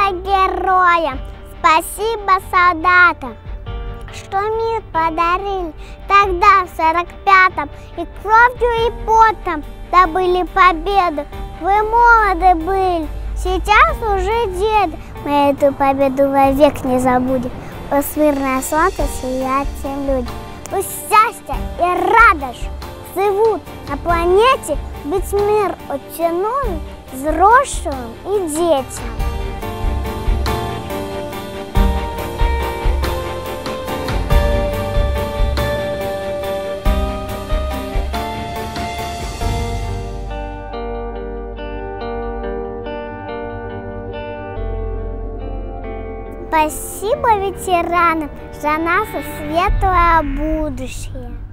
героям, спасибо солдатам, что мир подарили тогда, в 45-м, и кровью, и потом добыли победу. Вы молоды были, сейчас уже деды. Мы эту победу вовек не забудем. Пусть мирное солнце сияет всем людям. Пусть счастье и радость живут на планете, быть мир оттянули взрослым и детям. Спасибо ветеранам за наше светлое будущее.